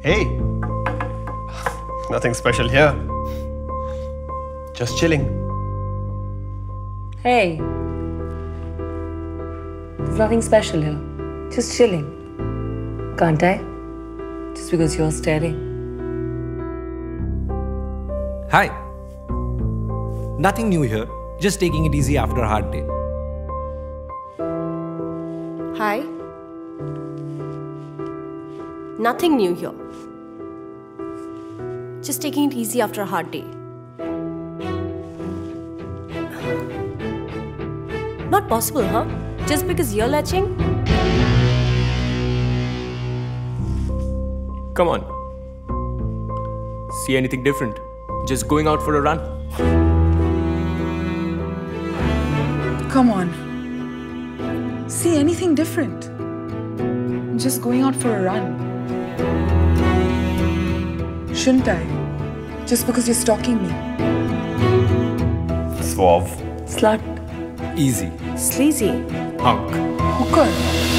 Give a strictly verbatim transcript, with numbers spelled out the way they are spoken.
Hey, nothing special here. Just chilling. Hey, there's nothing special here. Just chilling. Can't I? Just because you're staring. Hi. Nothing new here. Just taking it easy after a hard day. Hi. Nothing new here. Just taking it easy after a hard day. Not possible, huh? Just because you're latching? Come on. See anything different? Just going out for a run. Come on. See anything different? Just going out for a run. Shouldn't I? Just because you're stalking me. Suave. Slut. Easy. Sleazy. Hunk. Hooker.